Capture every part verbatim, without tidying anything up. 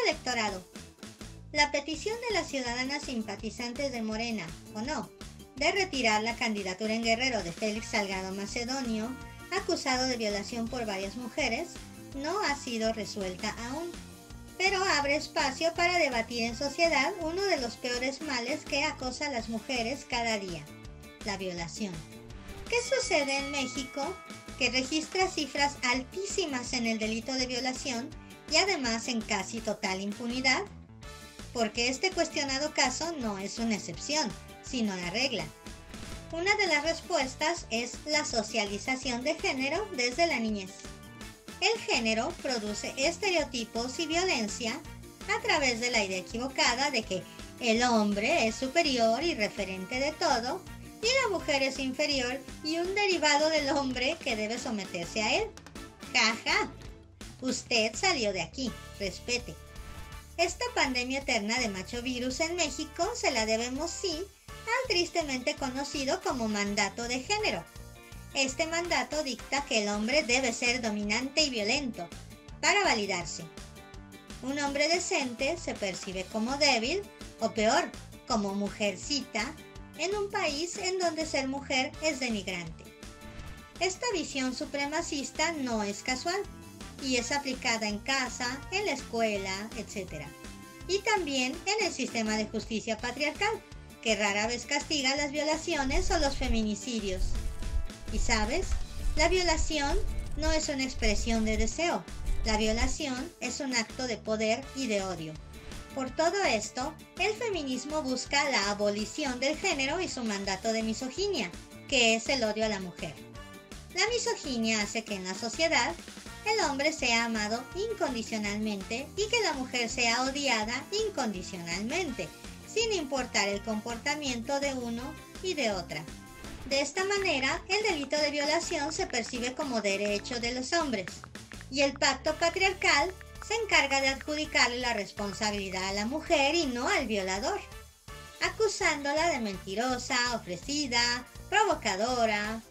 electorado. La petición de las ciudadanas simpatizantes de Morena, o no, de retirar la candidatura en Guerrero de Félix Salgado Macedonio, acusado de violación por varias mujeres, no ha sido resuelta aún, pero abre espacio para debatir en sociedad uno de los peores males que acosa a las mujeres cada día, la violación. ¿Qué sucede en México? Que registra cifras altísimas en el delito de violación y además en casi total impunidad, porque este cuestionado caso no es una excepción, sino la regla. Una de las respuestas es la socialización de género desde la niñez. El género produce estereotipos y violencia a través de la idea equivocada de que el hombre es superior y referente de todo, y la mujer es inferior y un derivado del hombre que debe someterse a él. ¡Ja, ja! Usted salió de aquí, respete. Esta pandemia eterna de macho virus en México se la debemos, sí, al tristemente conocido como mandato de género. Este mandato dicta que el hombre debe ser dominante y violento para validarse. Un hombre decente se percibe como débil, o peor, como mujercita, en un país en donde ser mujer es denigrante. Esta visión supremacista no es casual y es aplicada en casa, en la escuela, etcétera. Y también en el sistema de justicia patriarcal, que rara vez castiga las violaciones o los feminicidios. Y sabes, la violación no es una expresión de deseo, la violación es un acto de poder y de odio. Por todo esto, el feminismo busca la abolición del género y su mandato de misoginia, que es el odio a la mujer. La misoginia hace que en la sociedad el hombre sea amado incondicionalmente y que la mujer sea odiada incondicionalmente, sin importar el comportamiento de uno y de otra. De esta manera, el delito de violación se percibe como derecho de los hombres, y el pacto patriarcal se encarga de adjudicarle la responsabilidad a la mujer y no al violador, acusándola de mentirosa, ofrecida, provocadora,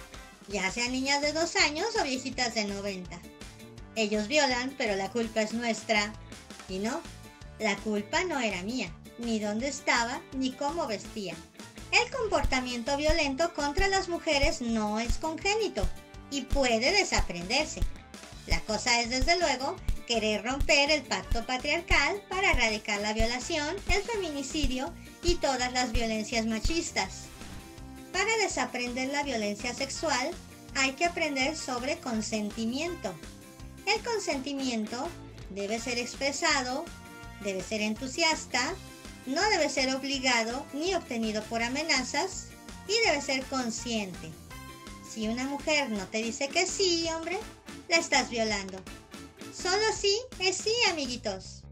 ya sean niñas de dos años o viejitas de noventa. Ellos violan, pero la culpa es nuestra. Y no, la culpa no era mía, ni dónde estaba, ni cómo vestía. El comportamiento violento contra las mujeres no es congénito y puede desaprenderse. La cosa es, desde luego, querer romper el pacto patriarcal para erradicar la violación, el feminicidio y todas las violencias machistas. Para desaprender la violencia sexual, hay que aprender sobre consentimiento. El consentimiento debe ser expresado, debe ser entusiasta, no debe ser obligado ni obtenido por amenazas y debe ser consciente. Si una mujer no te dice que sí, hombre, la estás violando. Solo sí es sí, amiguitos.